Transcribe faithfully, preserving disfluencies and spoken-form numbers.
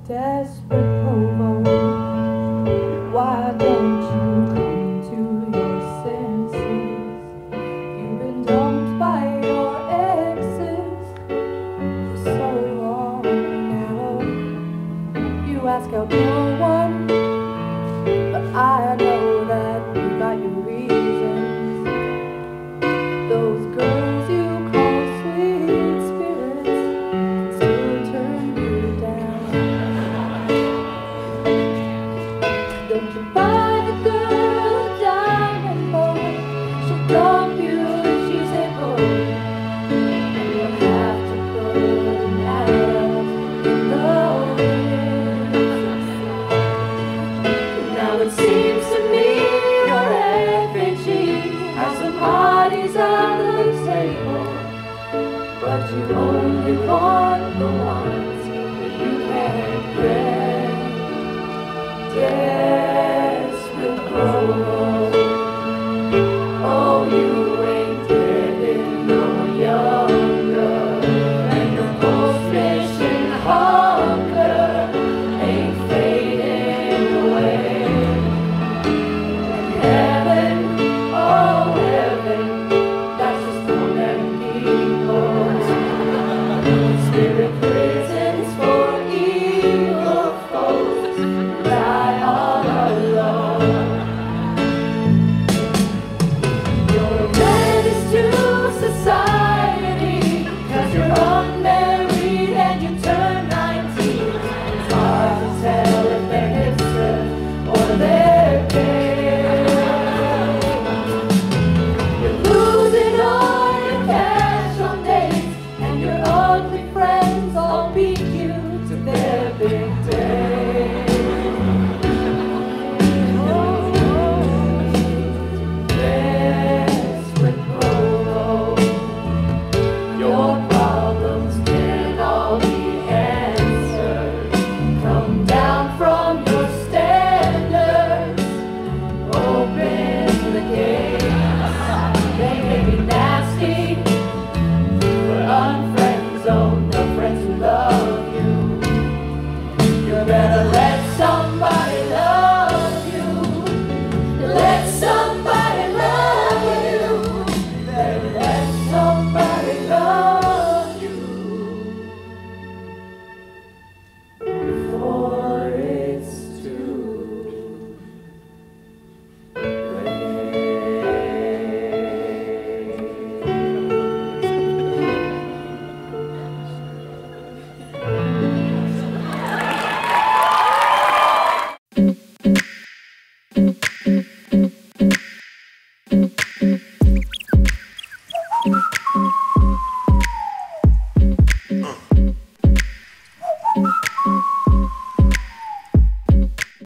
Desperate Provo, why don't you come to your senses? You've been dumped by your exes for so long now. You ask out no one, but I know that you got your reasons. Those girls you call sweet spirits still turn you down. Don't you buy the girl a diamond boy? She'll dump you if she's a boy, and you'll have to put an ad in the wind. Now it seems to me your effigy has some hotties on the table, but you only want the ones that you can't get. Desperate Provo, oh, you ain't getting no younger, and your post-mission hunger ain't fading away. Heaven, oh heaven, that's just for them people. Spirit prisons for evil folks die all alone. You're a menace to society, cause you're unmarried and you turn nineteen. It's hard to tell if they're hipster or they're gay. You're losing all your cash on dates, and your ugly friends